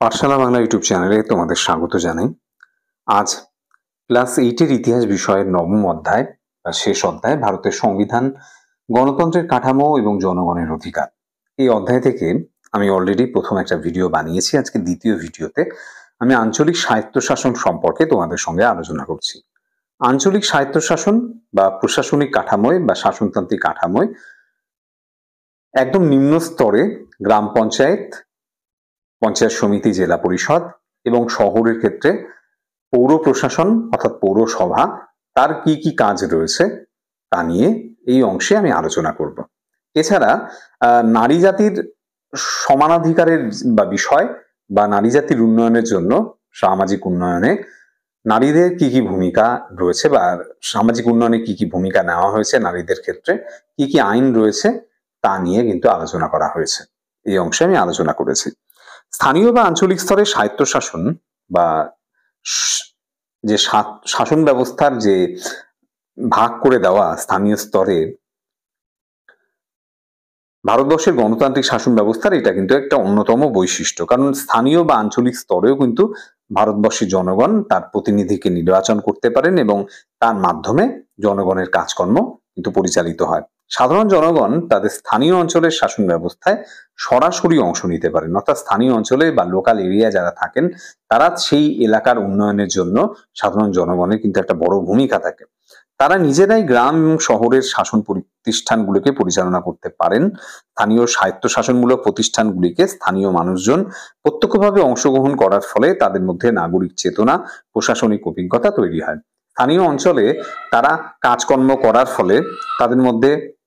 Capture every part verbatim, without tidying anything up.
পাঠশালা Bangla YouTube চ্যানেলে তোমাদের স্বাগত জানাই। আজ ক্লাস এইটের ইতিহাস বিষয়ের নবম অধ্যায় বা শেষ অধ্যায়, ভারতের সংবিধান, গণতন্ত্রের কাঠামো এবং জনগণের অধিকার। এই অধ্যায় থেকে আমি অলরেডি প্রথম একটা ভিডিও বানিয়েছি। আজকে দ্বিতীয় ভিডিওতে আমি আঞ্চলিক স্বায়ত্তশাসন সম্পর্কে তোমাদের সঙ্গে আলোচনা করছি। আঞ্চলিক স্বায়ত্তশাসন বা প্রশাসনিক কাঠামোয় বা শাসনতান্ত্রিক কাঠামোয় একদম নিম্ন স্তরে গ্রাম পঞ্চায়েত, পঞ্চায়েত সমিতি, জেলা পরিষদ এবং শহরের ক্ষেত্রে পৌর প্রশাসন অর্থাৎ পৌরসভা, তার কি কি কাজ রয়েছে তা নিয়ে এই অংশে আমি আলোচনা করব। এছাড়া নারী জাতির সমানাধিকারের বা বিষয় বা নারী জাতির উন্নয়নের জন্য, সামাজিক উন্নয়নে নারীদের কি কি ভূমিকা রয়েছে বা সামাজিক উন্নয়নে কি কি ভূমিকা নেওয়া হয়েছে, নারীদের ক্ষেত্রে কি কি আইন রয়েছে তা নিয়ে কিন্তু আলোচনা করা হয়েছে। এই অংশে আমি আলোচনা করেছি। স্থানীয় বা আঞ্চলিক স্তরে স্বায়ত্তশাসন বা যে শাসন ব্যবস্থার যে ভাগ করে দেওয়া স্থানীয় স্তরে ভারতবর্ষের গণতান্ত্রিক শাসন ব্যবস্থার এটা কিন্তু একটা অন্যতম বৈশিষ্ট্য। কারণ স্থানীয় বা আঞ্চলিক স্তরেও কিন্তু ভারতবর্ষের জনগণ তার প্রতিনিধিকে নির্বাচন করতে পারেন এবং তার মাধ্যমে জনগণের কাজকর্ম কিন্তু পরিচালিত হয়। সাধারণ জনগণ তাদের স্থানীয় অঞ্চলের শাসন ব্যবস্থায় সরাসরি অংশ নিতে পারেন, অর্থাৎ স্থানীয় অঞ্চলে বা লোকাল এরিয়া যারা থাকেন তারা সেই এলাকার উন্নয়নের জন্য সাধারণ জনগণের কিন্তু একটা বড় ভূমিকা থাকে। তারা নিজেরাই গ্রাম এবং শহরের শাসন প্রতিষ্ঠানগুলোকে পরিচালনা করতে পারেন। স্থানীয় স্বায়ত্তশাসনমূলক প্রতিষ্ঠানগুলিকে স্থানীয় মানুষজন প্রত্যক্ষভাবে অংশগ্রহণ করার ফলে তাদের মধ্যে নাগরিক চেতনা, প্রশাসনিক অভিজ্ঞতা তৈরি হয়। স্থানীয় অঞ্চলে তারা কাজকর্ম করার ফলে তাদের মধ্যে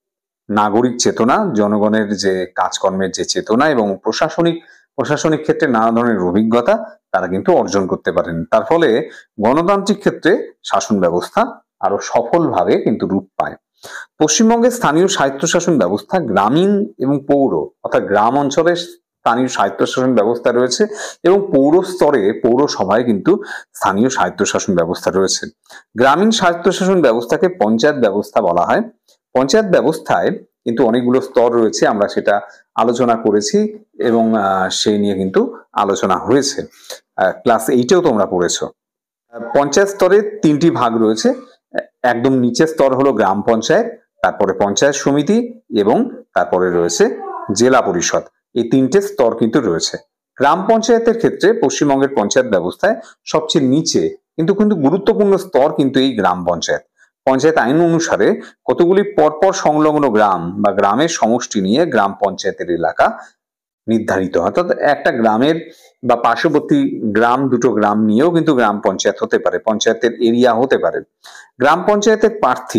নাগরিক চেতনা, জনগণের যে কাজকর্মের যে চেতনা এবং প্রশাসনিক প্রশাসনিক ক্ষেত্রে নানা ধরনের অভিজ্ঞতা তারা কিন্তু অর্জন করতে পারেন। তার ফলে গণতান্ত্রিক ক্ষেত্রে শাসন ব্যবস্থা আরো সফলভাবে কিন্তু রূপ পায়। পশ্চিমবঙ্গের স্থানীয় স্বায়ত্তশাসন ব্যবস্থা গ্রামীণ এবং পৌর অর্থাৎ গ্রাম অঞ্চলের স্থানীয় স্বায়ত্তশাসন ব্যবস্থা রয়েছে এবং পৌর স্তরে পৌরসভায় কিন্তু স্থানীয় স্বায়ত্তশাসন ব্যবস্থা রয়েছে। গ্রামীণ স্বায়ত্তশাসন ব্যবস্থাকে পঞ্চায়েত ব্যবস্থা বলা হয়। পঞ্চায়েত ব্যবস্থায় কিন্তু অনেকগুলো স্তর রয়েছে, আমরা সেটা আলোচনা করেছি এবং সেই নিয়ে কিন্তু আলোচনা হয়েছে। ক্লাস এইটেও তোমরা পড়েছ। পঞ্চায়েত স্তরে তিনটি ভাগ রয়েছে। একদম নিচের স্তর হলো গ্রাম পঞ্চায়েত, তারপরে পঞ্চায়েত সমিতি এবং তারপরে রয়েছে জেলা পরিষদ। এই তিনটে স্তর কিন্তু রয়েছে। গ্রাম পঞ্চায়েতের ক্ষেত্রে পশ্চিমবঙ্গের পঞ্চায়েত ব্যবস্থায় সবচেয়ে নিচে কিন্তু কিন্তু গুরুত্বপূর্ণ স্তর কিন্তু এই গ্রাম পঞ্চায়েত। পঞ্চায়েত আইন অনুসারে কতগুলি পরপর সংলগ্ন গ্রাম বা গ্রামের সমষ্টি নিয়ে গ্রাম পঞ্চায়েতের এলাকা নির্ধারিত হয়। অর্থাৎ একটা গ্রামের বা পার্শ্ববর্তী গ্রাম, দুটো গ্রাম নিয়েও কিন্তু গ্রাম পঞ্চায়েত হতে পারে, পঞ্চায়েতের এরিয়া হতে পারে। গ্রাম পঞ্চায়েতের প্রার্থী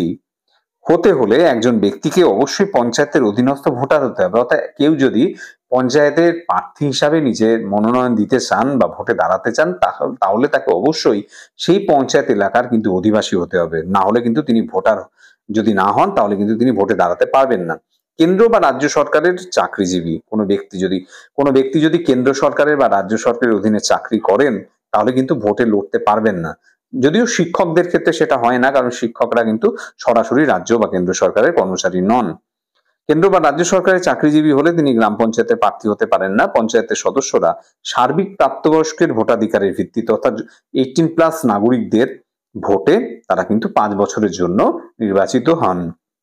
হতে হলে একজন ব্যক্তিকে অবশ্যই পঞ্চায়েতের অধীনস্থ ভোটার হতে হবে। অর্থাৎ কেউ যদি পঞ্চায়েতের প্রার্থী হিসাবে নিজের মনোনয়ন দিতে চান বা ভোটে দাঁড়াতে চান তাহলে তাকে অবশ্যই সেই পঞ্চায়েত এলাকার কিন্তু অধিবাসী হতে হবে, না হলে কিন্তু তিনি ভোটার যদি না হন তাহলে কিন্তু তিনি ভোটে দাঁড়াতে পারবেন না। কেন্দ্র বা রাজ্য সরকারের চাকরিজীবী কোনো ব্যক্তি যদি কোনো ব্যক্তি যদি কেন্দ্র সরকারের বা রাজ্য সরকারের অধীনে চাকরি করেন তাহলে কিন্তু ভোটে লড়তে পারবেন না। যদিও শিক্ষকদের ক্ষেত্রে সেটা হয় না, কারণ শিক্ষকরা কিন্তু সরাসরি রাজ্য বা কেন্দ্র সরকারের কর্মচারী নন। কেন্দ্র বা রাজ্য সরকারের চাকরিজীবী হলে তিনি গ্রাম পঞ্চায়েতের প্রার্থী হতে পারেন না। পঞ্চায়েতের সদস্যরা সার্বিক প্রাপ্তবয়স্কের ভোটাধিকারের ভিত্তিতে অর্থাৎ এইটিন প্লাস নাগরিকদের ভোটে তারা কিন্তু পাঁচ বছরের জন্য নির্বাচিত হন।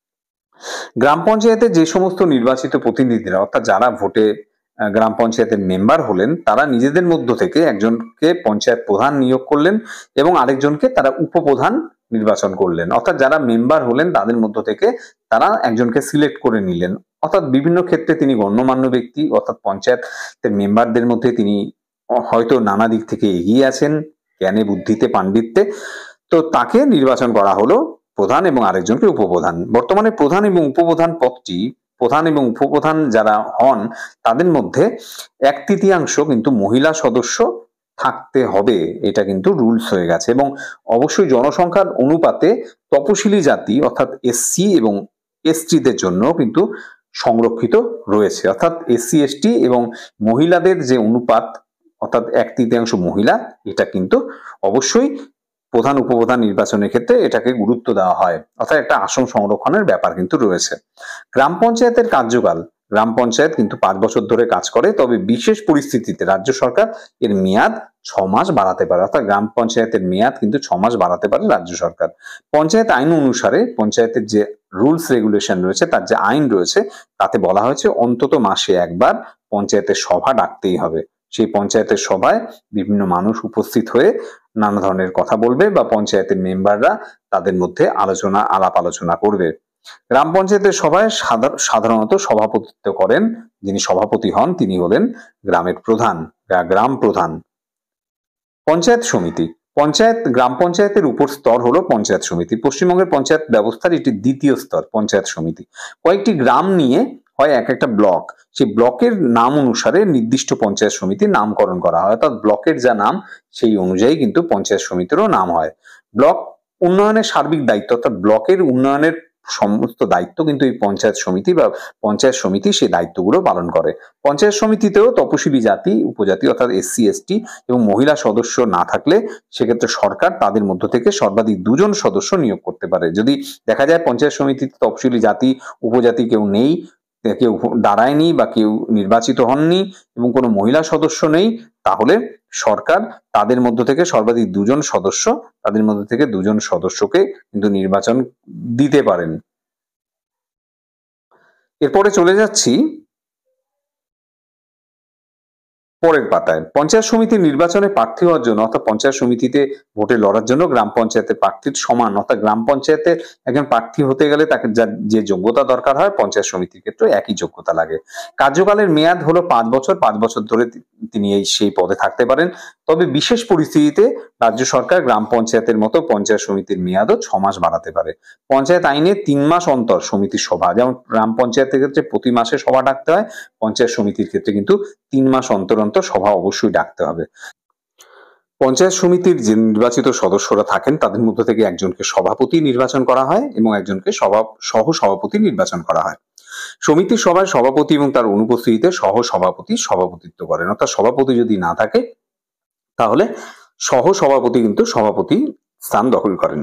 গ্রাম পঞ্চায়েতে যে সমস্ত নির্বাচিত প্রতিনিধিরা অর্থাৎ যারা ভোটে গ্রাম পঞ্চায়েতের মেম্বার হলেন তারা নিজেদের মধ্য থেকে একজনকে পঞ্চায়েত প্রধান নিয়োগ করলেন এবং আরেকজনকে তারা উপপ্রধান নির্বাচন করলেন। অর্থাৎ যারা মেম্বার হলেন তাদের মধ্য থেকে তারা একজনকে সিলেক্ট করে নিলেন। অর্থাৎ বিভিন্ন ক্ষেত্রে তিনি গণ্যমান্য ব্যক্তি, অর্থাৎ পঞ্চায়েতের মেম্বারদের মধ্যে তিনি হয়তো নানা দিক থেকে এগিয়ে আছেন, জ্ঞানে, বুদ্ধিতে, পাণ্ডিত্যে, তো তাকে নির্বাচন করা হলো প্রধান এবং আরেকজনকে উপপ্রধান। বর্তমানে প্রধান এবং উপপ্রধান পদটি প্রধান এবং উপপ্রধান যারা হন তাদের মধ্যে এক তৃতীয়াংশ কিন্তু মহিলা সদস্য থাকতে হবে, এটা কিন্তু রুলস হয়ে গেছে। এবং অবশ্যই জনসংখ্যার অনুপাতে তপশিলি জাতি অর্থাৎ এসসি এবং এসটিদের জন্য কিন্তু সংরক্ষিত রয়েছে। অর্থাৎ এসসি এসটি এবং মহিলাদের যে অনুপাত অর্থাৎ এক তৃতীয়াংশ মহিলা, এটা কিন্তু অবশ্যই প্রধান উপপ্রধান নির্বাচনের ক্ষেত্রে এটাকে গুরুত্ব দেওয়া হয়। অর্থাৎ একটা আসন সংরক্ষণের ব্যাপার কিন্তু রয়েছে। গ্রাম পঞ্চায়েতের কার্যকাল গ্রাম পঞ্চায়েত কিন্তু পাঁচ বছর ধরে কাজ করে, তবে বিশেষ পরিস্থিতিতে রাজ্য সরকার এর মেয়াদ ছ মাস বাড়াতে পারে, অর্থাৎ গ্রাম পঞ্চায়েতের মেয়াদ কিন্তু ছ মাস বাড়াতে পারে রাজ্য সরকার। পঞ্চায়েত আইন অনুসারে পঞ্চায়েতের যে রুলস রেগুলেশন রয়েছে, তার যে আইন রয়েছে, তাতে বলা হয়েছে অন্তত মাসে একবার পঞ্চায়েতের সভা ডাকতেই হবে। সেই পঞ্চায়েতের সভায় বিভিন্ন মানুষ উপস্থিত হয়ে নানা ধরনের কথা বলবে বা পঞ্চায়েতের মেম্বাররা তাদের মধ্যে আলোচনা আলাপ আলোচনা করবে। গ্রাম পঞ্চায়েতের সভায় সাধারণত সভাপতিত্ব করেন, যিনি সভাপতি হন তিনি হলেন গ্রামের প্রধান, গ্রাম প্রধান। পঞ্চায়েত সমিতি, পঞ্চায়েত গ্রাম পঞ্চায়েতের উপর স্তর হলো পঞ্চায়েত সমিতি। পশ্চিমবঙ্গের পঞ্চায়েত ব্যবস্থার এটি দ্বিতীয় স্তর পঞ্চায়েত সমিতি। কয়েকটি গ্রাম নিয়ে হয় এক একটা ব্লক, সেই ব্লকের নাম অনুসারে নির্দিষ্ট পঞ্চায়েত সমিতির নামকরণ করা হয়, অর্থাৎ ব্লকের যা নাম সেই অনুযায়ী কিন্তু পঞ্চায়েত সমিতিরও নাম হয়। ব্লক উন্নয়নের সার্বিক দায়িত্ব, অর্থাৎ ব্লকের উন্নয়নের সমস্ত দায়িত্ব কিন্তু এই পঞ্চায়েত সমিতি বা পঞ্চায়েত সমিতি সেই দায়িত্বগুলো পালন করে। পঞ্চায়েত সমিতিতেও তপশিলি জাতি, উপজাতি অর্থাৎ এসসি এসটি এবং মহিলা সদস্য না থাকলে সেক্ষেত্রে সরকার তাদের মধ্য থেকে সর্বাধিক দুজন সদস্য নিয়োগ করতে পারে। যদি দেখা যায় পঞ্চায়েত সমিতিতে তপশিলি জাতি উপজাতি কেউ নেই, কেউ দাঁড়ায়নি বা কেউ নির্বাচিত হননি এবং কোনো মহিলা সদস্য নেই, তাহলে সরকার তাদের মধ্য থেকে সর্বাধিক দুজন সদস্য তাদের মধ্য থেকে দুজন সদস্যকে কিন্তু নির্বাচন দিতে পারেন। এরপরে চলে যাচ্ছি পরের পাতায়। পঞ্চায়েত সমিতির নির্বাচনে প্রার্থী হওয়ার জন্য অর্থাৎ পঞ্চায়েত সমিতিতে ভোটে লড়ার জন্য গ্রাম পঞ্চায়েতের প্রার্থীর সমান, অর্থাৎ গ্রাম পঞ্চায়েতে একজন প্রার্থী হতে গেলে তাকে যে যোগ্যতা দরকার হয় পঞ্চায়েত সমিতির ক্ষেত্রে একই যোগ্যতা লাগে। কার্যকালের মেয়াদ হলো পাঁচ বছর, পাঁচ বছর ধরে তিনি এই সেই পদে থাকতে পারেন। তবে বিশেষ পরিস্থিতিতে রাজ্য সরকার গ্রাম পঞ্চায়েতের মতো পঞ্চায়েত সমিতির মেয়াদও ছ মাস বাড়াতে পারে। পঞ্চায়েত আইনে তিন মাস অন্তর সমিতির সভা, যেমন গ্রাম পঞ্চায়েতের ক্ষেত্রে প্রতি মাসে সভা ডাকতে হয়, পঞ্চায়েত সমিতির ক্ষেত্রে কিন্তু তিন মাস অন্তর অন্তর সভা অবশ্যই ডাকতে হবে। পঞ্চায়েত সমিতির যে নির্বাচিত সদস্যরা থাকেন তাদের মধ্যে থেকে একজনকে সভাপতি নির্বাচন করা হয় এবং একজনকে সভা সহ সভাপতি নির্বাচন করা হয়। সমিতির সভায় সভাপতি এবং তার অনুপস্থিতিতে সহ সভাপতি সভাপতিত্ব করেন, অর্থাৎ সভাপতি যদি না থাকে তাহলে সহ সভাপতি কিন্তু সভাপতি স্থান দখল করেন।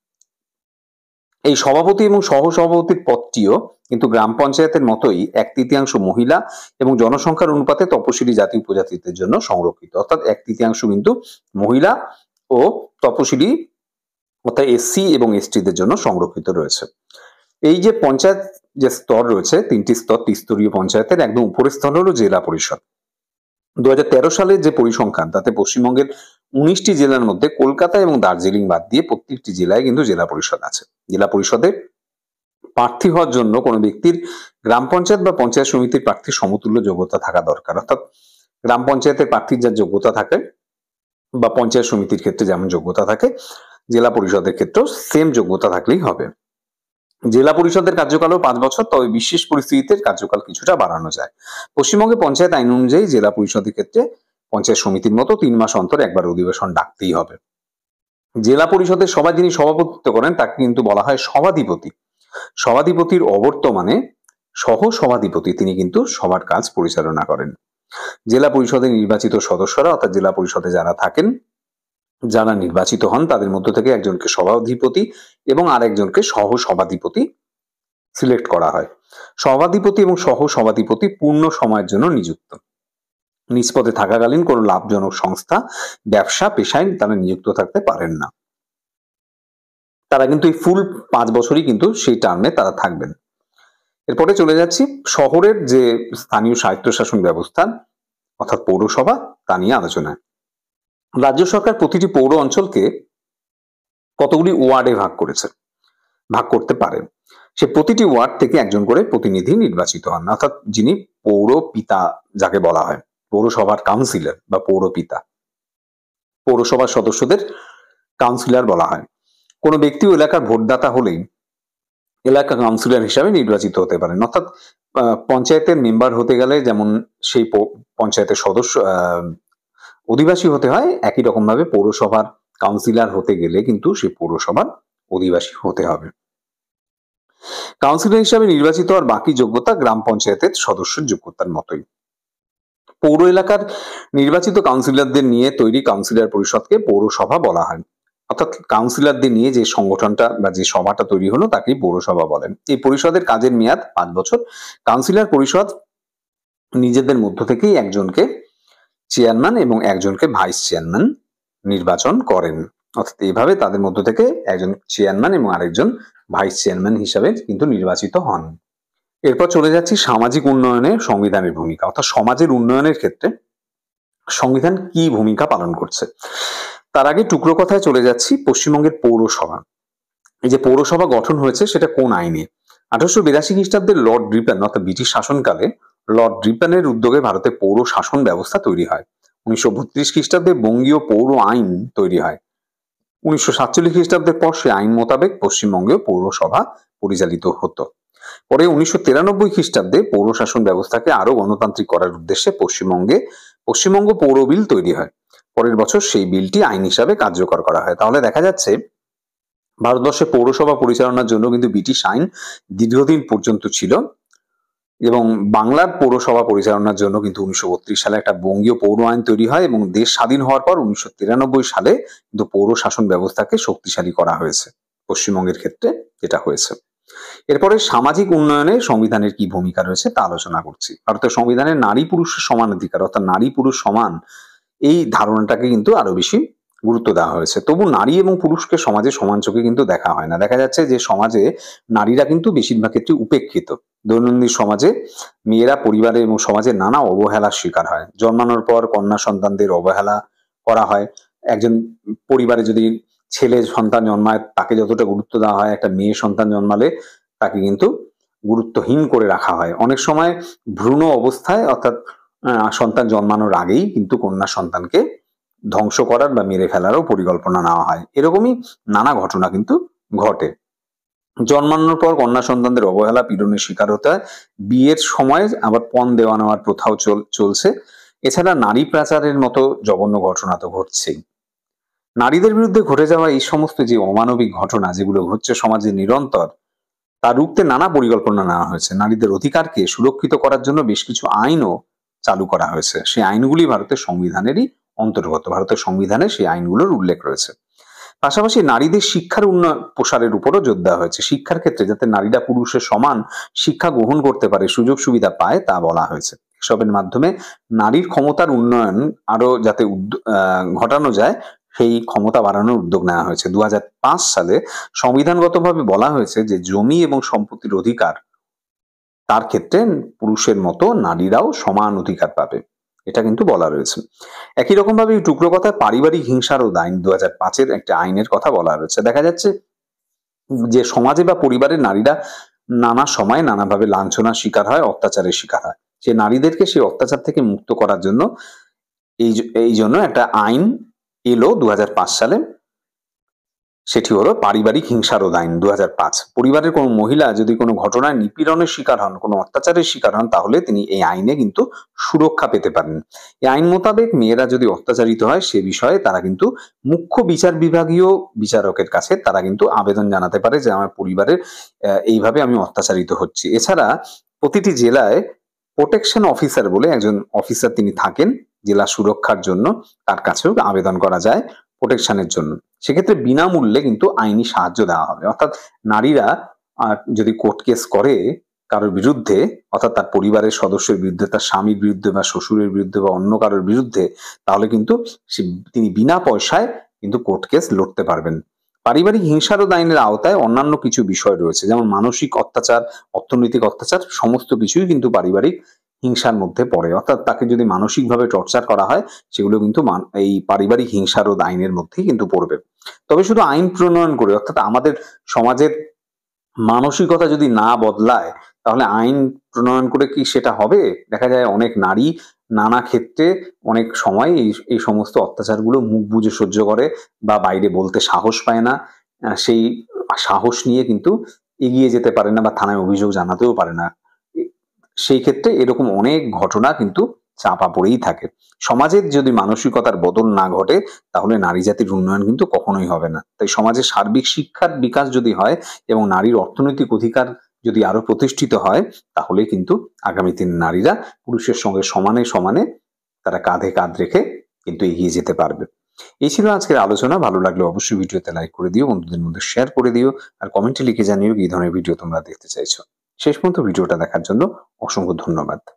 এই সভাপতি এবং সহ সভাপতির পদটিও কিন্তু গ্রাম পঞ্চায়েতের মতোই এক তৃতীয়াংশ মহিলা এবং জনসংখ্যার অনুপাতে তপশিলি জাতি উপজাতিদের জন্য সংরক্ষিত, অর্থাৎ এক তৃতীয়াংশ কিন্তু মহিলা ও তপশিলি অর্থাৎ এসসি এবং এসটিদের জন্য সংরক্ষিত রয়েছে। এই যে পঞ্চায়েত যে স্তর রয়েছে, তিনটি স্তর ত্রিস্তরীয় পঞ্চায়েতের একদম উপরের স্তর হলো জেলা পরিষদ। দু হাজার তেরো সালের যে পরিসংখ্যান তাতে পশ্চিমবঙ্গের উনিশটি জেলার মধ্যে কলকাতা এবং দার্জিলিং বাদ দিয়ে প্রত্যেকটি জেলায় কিন্তু জেলা পরিষদ আছে। জেলা পরিষদে প্রার্থী হওয়ার জন্য কোনো ব্যক্তির গ্রাম পঞ্চায়েত বা পঞ্চায়েত সমিতির প্রার্থীর সমতুল্য যোগ্যতা থাকা দরকার, অর্থাৎ গ্রাম পঞ্চায়েতের প্রার্থীর যার যোগ্যতা থাকে বা পঞ্চায়েত সমিতির ক্ষেত্রে যেমন যোগ্যতা থাকে জেলা পরিষদের ক্ষেত্রেও সেম যোগ্যতা থাকলেই হবে। জেলা পরিষদের কার্যকালও পাঁচ বছর, তবে বিশেষ পরিস্থিতিতে কার্যকাল কিছুটা বাড়ানো যায়। পশ্চিমবঙ্গে পঞ্চায়েত আইন অনুযায়ী জেলা পরিষদের ক্ষেত্রে পঞ্চায়েত সমিতির মতো তিন মাস অন্তর একবার অধিবেশন ডাকতেই হবে। জেলা পরিষদের সভায় যিনি সভাপতিত্ব করেন তাকে কিন্তু বলা হয় সভাধিপতি। সভাধিপতির অবর্তমানে সহ সভাধিপতি তিনি কিন্তু সবার কাজ পরিচালনা করেন। জেলা পরিষদের নির্বাচিত সদস্যরা অর্থাৎ জেলা পরিষদে যারা থাকেন, যারা নির্বাচিত হন তাদের মধ্য থেকে একজনকে সভাধিপতি এবং আরেকজনকে সহ সভাধিপতি সিলেক্ট করা হয়। সভাধিপতি এবং সহ সভাধিপতি পূর্ণ সময়ের জন্য নিযুক্ত। নিজ পদে থাকাকালীন কোনো লাভজনক সংস্থা, ব্যবসা, পেশায় তারা নিযুক্ত থাকতে পারেন না। তারা কিন্তু এই ফুল পাঁচ বছরই কিন্তু সেই টার্মে তারা থাকবেন। এরপরে চলে যাচ্ছি শহরের যে স্থানীয় স্বায়ত্তশাসন ব্যবস্থা অর্থাৎ পৌরসভা তা নিয়ে আলোচনায়। রাজ্য সরকার প্রতিটি পৌর অঞ্চলকে কতগুলি ওয়ার্ডে ভাগ করেছে, ভাগ করতে পারে। সে প্রতিটি ওয়ার্ড থেকে একজন করে প্রতিনিধি নির্বাচিত হন, অর্থাৎ যিনি পৌর পিতা যাকে বলা হয়, পৌরসভার কাউন্সিলর বা পৌর পিতা। পৌরসভার সদস্যদের কাউন্সিলর বলা হয়। কোনো ব্যক্তি ও এলাকার ভোটদাতা হলেই এলাকা কাউন্সিলর হিসাবে নির্বাচিত হতে পারেন, অর্থাৎ পঞ্চায়েতের মেম্বার হতে গেলে যেমন সেই পঞ্চায়েতের সদস্য অধিবাসী হতে হয়, একই রকম ভাবে পৌরসভার কাউন্সিলর হতে গেলে কিন্তু সেই পৌরসভার অধিবাসী হতে হবে। কাউন্সিলর হিসাবে নির্বাচিত হওয়ার বাকি যোগ্যতা গ্রাম পঞ্চায়েতের সদস্যের যোগ্যতার মতোই। পৌর এলাকার নির্বাচিত কাউন্সিলরদের নিয়ে তৈরি কাউন্সিলর পরিষদকে পৌরসভা বলা হয়, অর্থাৎ কাউন্সিলরদের নিয়ে যে সংগঠনটা বা যে সভাটা তৈরি হলো তাকেই পৌরসভা বলেন। এই পরিষদের কাজের মেয়াদ পাঁচ বছর। কাউন্সিলর পরিষদ নিজেদের মধ্য থেকেই একজনকে চেয়ারম্যান এবং একজনকে ভাইস চেয়ারম্যান নির্বাচন করেন। অর্থাৎ এইভাবে তাদের মধ্য থেকে একজন চেয়ারম্যান এবং আরেকজন ভাইস চেয়ারম্যান হিসাবে কিন্তু নির্বাচিত হন। এরপর চলে যাচ্ছি সামাজিক উন্নয়নে সংবিধানের ভূমিকা, অর্থাৎ সমাজের উন্নয়নের ক্ষেত্রে সংবিধান কি ভূমিকা পালন করছে। তার আগে টুকরো কথায় চলে যাচ্ছি পশ্চিমবঙ্গের পৌরসভা। এই যে পৌরসভা গঠন হয়েছে সেটা কোন আইনে? আঠারোশো বিরাশি খ্রিস্টাব্দে লর্ড রিপন অর্থাৎ ব্রিটিশ শাসনকালে লর্ড রিপনের উদ্যোগে ভারতে পৌর শাসন ব্যবস্থা তৈরি হয়। উনিশশো বত্রিশ খ্রিস্টাব্দে বঙ্গীয় পৌর আইন তৈরি হয়। উনিশশো সাতচল্লিশ খ্রিস্টাব্দের পর সে আইন মোতাবেক পশ্চিমবঙ্গেও পৌরসভা পরিচালিত হতো। পরে উনিশশো তিরানব্বই খ্রিস্টাব্দে পৌর শাসন ব্যবস্থাকে আরো গণতান্ত্রিক করার উদ্দেশ্যে পশ্চিমবঙ্গে পশ্চিমবঙ্গ পৌর বিল তৈরি হয়। পরের বছর সেই বিলটি আইন হিসাবে কার্যকর করা হয়। তাহলে দেখা যাচ্ছে ভারতবর্ষে পৌরসভা পরিচালনার জন্য কিন্তু ব্রিটিশ আইন দীর্ঘদিন পর্যন্ত ছিল, এবং বাংলার পৌরসভা পরিচালনার জন্য কিন্তু উনিশশো বত্রিশ সালে একটা বঙ্গীয় পৌর আইন তৈরি হয়, এবং দেশ স্বাধীন হওয়ার পর উনিশশো তিরানব্বই সালে কিন্তু পৌর শাসন ব্যবস্থাকে শক্তিশালী করা হয়েছে পশ্চিমবঙ্গের ক্ষেত্রে যেটা হয়েছে। এরপরে সামাজিক উন্নয়নে সংবিধানের কি ভূমিকা রয়েছে তা আলোচনা করছি। ভারতের সংবিধানে নারী পুরুষের সমান অধিকার অর্থাৎ নারী পুরুষ সমান এই ধারণাটাকে কিন্তু আরো বেশি গুরুত্ব দেওয়া হয়েছে। তবু নারী এবং পুরুষকে সমাজে সমান চোখে কিন্তু দেখা হয় না। দেখা যাচ্ছে যে সমাজে নারীরা কিন্তু বেশিরভাগ ক্ষেত্রে উপেক্ষিত। দৈনন্দিন সমাজে মেয়েরা পরিবারে এবং সমাজে নানা অবহেলার শিকার হয়। জন্মানোর পর কন্যা সন্তানদের অবহেলা করা হয়। একজন পরিবারে যদি ছেলে সন্তান জন্মায় তাকে যতটা গুরুত্ব দেওয়া হয়, একটা মেয়ে সন্তান জন্মালে তাকে কিন্তু গুরুত্বহীন করে রাখা হয়। অনেক সময় ভ্রূণ অবস্থায় অর্থাৎ সন্তান জন্মানোর আগেই কিন্তু কন্যা সন্তানকে ধ্বংস করার বা মেরে ফেলারও পরিকল্পনা নেওয়া হয়। এরকমই নানা ঘটনা কিন্তু ঘটে। জন্মানোর পর কন্যা সন্তানদের অবহেলা পীড়নের শিকার হতে হয়। বিয়ের সময় আবার পণ দেওয়া নেওয়ার প্রথাও চলছে। এছাড়া নারী পাচারের মতো জঘন্য ঘটনা তো ঘটছেই। নারীদের বিরুদ্ধে ঘটে যাওয়া এই সমস্ত যে অমানবিক ঘটনা যেগুলো ঘটছে সমাজে নিরন্তর, তা রুখতে নানা পরিকল্পনা নেওয়া হয়েছে। নারীদের অধিকারকে সুরক্ষিত করার জন্য বেশ কিছু আইনও চালু করা হয়েছে। সেই আইনগুলি ভারতের সংবিধানেরই অন্তর্গত। ভারতের সংবিধানে সেই আইনগুলোর উল্লেখ রয়েছে। পাশাপাশি নারীদের শিক্ষার উন্নয়ন প্রসারের উপরও জোর দেওয়া হয়েছে। শিক্ষার ক্ষেত্রে যাতে নারীরা পুরুষের সমান শিক্ষা গ্রহণ করতে পারে, সুযোগ সুবিধা পায়, তা বলা হয়েছে। এসবের মাধ্যমে নারীর ক্ষমতার উন্নয়ন আরো যাতে ঘটানো যায় সেই ক্ষমতা বাড়ানোর উদ্যোগ নেওয়া হয়েছে। দু হাজার পাঁচ সালে সংবিধানগতভাবে বলা হয়েছে যে জমি এবং সম্পত্তির অধিকার তার ক্ষেত্রে পুরুষের মতো নারীরাও সমান অধিকার পাবে, এটা কিন্তু বলা রয়েছে। একই রকম ভাবে টুকরো কথায় পারিবারিক হিংসারও আইন দু হাজার পাঁচের একটা আইনের কথা বলা রয়েছে। দেখা যাচ্ছে যে সমাজে বা পরিবারের নারীরা নানা সময় নানাভাবে লাঞ্ছনার শিকার হয়, অত্যাচারের শিকার হয়। সে নারীদেরকে সেই অত্যাচার থেকে মুক্ত করার জন্য এই এই জন্য একটা আইন এলো দু হাজার পাঁচ সালে। সেটি হলো পারিবারিক হিংসারোধ আইন দু হাজার পাঁচ। পরিবারের কোনো মহিলা যদি কোনো ঘটনায় নিপীড়নের শিকার হন, কোনো অত্যাচারের শিকার হন, তাহলে তিনি এই আইনে কিন্তু সুরক্ষা পেতে পারেন। এই আইন মোতাবেক মেয়েরা যদি অত্যাচারিত হয় সে বিষয়ে তারা কিন্তু মুখ্য বিচার বিভাগীয় বিচারকের কাছে তারা কিন্তু আবেদন জানাতে পারে যে আমার পরিবারের এইভাবে আমি অত্যাচারিত হচ্ছি। এছাড়া প্রতিটি জেলায় প্রোটেকশন অফিসার বলে একজন অফিসার তিনি থাকেন জেলা সুরক্ষার জন্য, তার কাছেও আবেদন করা যায় প্রোটেকশনের জন্য। সেক্ষেত্রে বিনামূল্যে কিন্তু আইনি সাহায্য দেওয়া হবে। অর্থাৎ নারীরা যদি কোর্ট কেস করে কারোর বিরুদ্ধে, অর্থাৎ তার পরিবারের সদস্যের বিরুদ্ধে, তার স্বামীর বিরুদ্ধে বা শ্বশুরের বিরুদ্ধে বা অন্য কারোর বিরুদ্ধে, তাহলে কিন্তু তিনি বিনা পয়সায় কিন্তু কোর্ট কেস লড়তে পারবেন। পারিবারিক হিংসারোধ আইনের আওতায় অন্যান্য কিছু বিষয় রয়েছে, যেমন মানসিক অত্যাচার, অর্থনৈতিক অত্যাচার, সমস্ত কিছুই কিন্তু পারিবারিক হিংসার মধ্যে পড়ে। অর্থাৎ তাকে যদি মানসিকভাবে টর্চার করা হয় সেগুলো কিন্তু এই পারিবারিক হিংসারোধ আইনের মধ্যেই কিন্তু পড়বে। তবে শুধু আইন প্রণয়ন করে, অর্থাৎ আমাদের সমাজের মানসিকতা যদি না বদলায় তাহলে আইন প্রণয়ন করে কি সেটা হবে? দেখা যায় অনেক নারী নানা ক্ষেত্রে অনেক সময় এই এই সমস্ত অত্যাচারগুলো মুখ বুজে সহ্য করে বা বাইরে বলতে সাহস পায় না। সেই সাহস নিয়ে কিন্তু এগিয়ে যেতে পারে না বা থানায় অভিযোগ জানাতেও পারে না। সেই ক্ষেত্রে এরকম অনেক ঘটনা কিন্তু চাপা পড়েই থাকে। সমাজের যদি মানসিকতার বদল না ঘটে তাহলে নারী জাতির উন্নয়ন কিন্তু কখনোই হবে না। তাই সমাজের সার্বিক শিক্ষার বিকাশ যদি হয় এবং নারীর অর্থনৈতিক অধিকার যদি আরো প্রতিষ্ঠিত হয় তাহলে কিন্তু আগামী দিন নারীরা পুরুষের সঙ্গে সমানে সমানে তারা কাঁধে কাঁধ রেখে কিন্তু এগিয়ে যেতে পারবে। এই ছিল আজকের আলোচনা। ভালো লাগলে অবশ্যই ভিডিওতে লাইক করে দিও, বন্ধুদের মধ্যে শেয়ার করে দিও, আর কমেন্টে লিখে জানিও কি ধরনের ভিডিও তোমরা দেখতে চাইছো। শেষ পর্যন্ত ভিডিওটা দেখার জন্য অসংখ্য ধন্যবাদ।